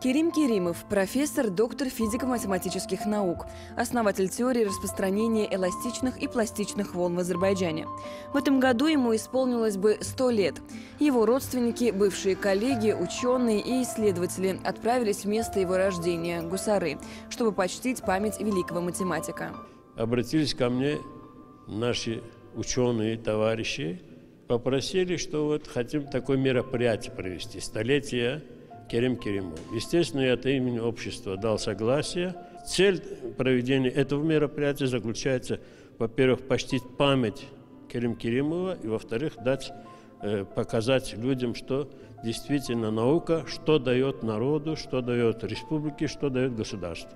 Керим Керимов – профессор, доктор физико-математических наук, основатель теории распространения эластичных и пластичных волн в Азербайджане. В этом году ему исполнилось бы 100 лет. Его родственники, бывшие коллеги, ученые и исследователи отправились в место его рождения – Гусары, чтобы почтить память великого математика. Обратились ко мне наши ученые, товарищи, попросили, что вот хотим такое мероприятие провести – столетие Керим Керимова. Естественно, я от имени общества дал согласие. Цель проведения этого мероприятия заключается, во-первых, почтить память Керим Керимова, и, во-вторых, показать людям, что действительно наука, что дает народу, что дает республике, что дает государству.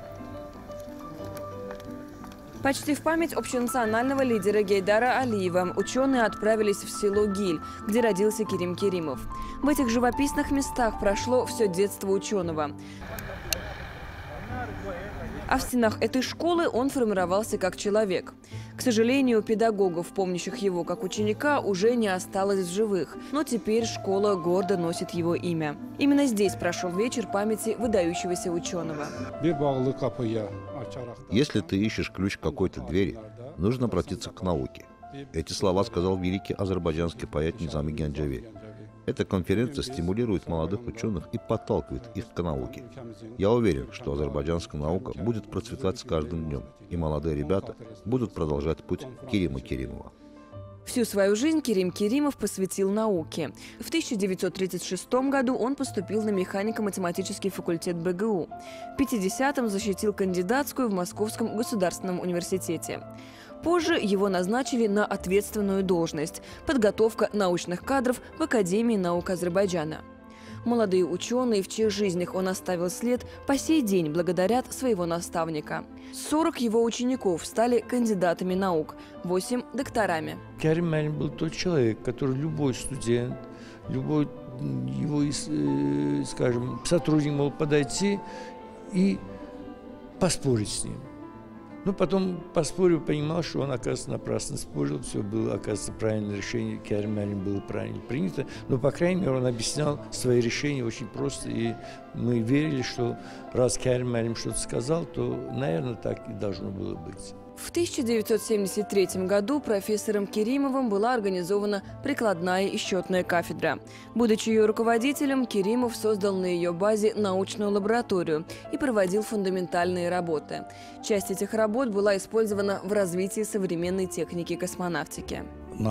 Почтив память общенационального лидера Гейдара Алиева, ученые отправились в село Гиль, где родился Керим Керимов. В этих живописных местах прошло все детство ученого. А в стенах этой школы он формировался как человек. К сожалению, педагогов, помнящих его как ученика, уже не осталось в живых. Но теперь школа гордо носит его имя. Именно здесь прошел вечер памяти выдающегося ученого. Если ты ищешь ключ к какой-то двери, нужно обратиться к науке. Эти слова сказал великий азербайджанский поэт Низами Гянджеви. Эта конференция стимулирует молодых ученых и подталкивает их к науке. Я уверен, что азербайджанская наука будет процветать с каждым днем, и молодые ребята будут продолжать путь Керима Керимова. Всю свою жизнь Керим Керимов посвятил науке. В 1936 году он поступил на механико-математический факультет БГУ. В 50-м защитил кандидатскую в Московском государственном университете. Позже его назначили на ответственную должность – подготовка научных кадров в Академии наук Азербайджана. Молодые ученые, в чьих жизнях он оставил след, по сей день благодарят своего наставника. 40 его учеников стали кандидатами наук, 8 – докторами. Керим Керимов был тот человек, который любой студент, любой его, скажем, сотрудник мог подойти и поспорить с ним. Но потом, поспорив, понимал, что он, оказывается, напрасно спорил, все было, оказывается, правильное решение, Керим Керимов было правильно принято. Но, по крайней мере, он объяснял свои решения очень просто, и мы верили, что раз Керим Керимов что-то сказал, то, наверное, так и должно было быть. В 1973 году профессором Керимовым была организована прикладная и счетная кафедра. Будучи ее руководителем, Керимов создал на ее базе научную лабораторию и проводил фундаментальные работы. Часть этих работ была использована в развитии современной техники космонавтики.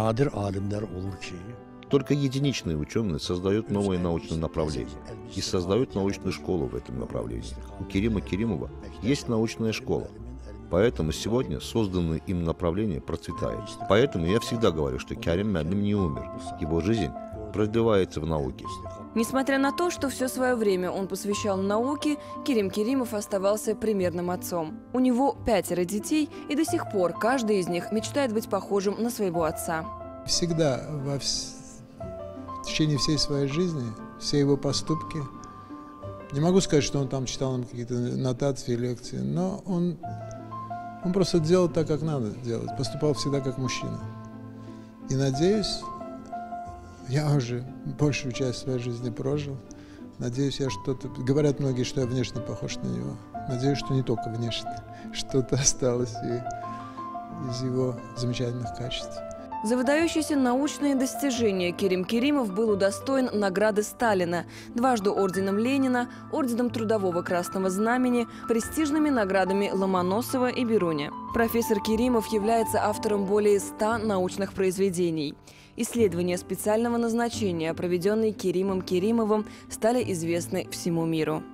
Только единичные ученые создают новые научные направления и создают научную школу в этом направлении. У Керима Керимова есть научная школа. Поэтому сегодня созданное им направление процветает. Поэтому я всегда говорю, что Керим Керимов не умер. Его жизнь продлевается в науке. Несмотря на то, что все свое время он посвящал науке, Керим Керимов оставался примерным отцом. У него 5 детей, и до сих пор каждый из них мечтает быть похожим на своего отца. Всегда, в течение всей своей жизни, все его поступки, не могу сказать, что он там читал нам какие-то нотации, лекции, но он просто делал так, как надо делать, поступал всегда как мужчина. И надеюсь, я уже большую часть своей жизни прожил, надеюсь, я что-то... Говорят многие, что я внешне похож на него. Надеюсь, что не только внешне, что-то осталось и из его замечательных качеств. За выдающиеся научные достижения Керим Керимов был удостоен награды Сталина, дважды орденом Ленина, орденом Трудового Красного Знамени, престижными наградами Ломоносова и Беруни. Профессор Керимов является автором более 100 научных произведений. Исследования специального назначения, проведенные Керимом Керимовым, стали известны всему миру.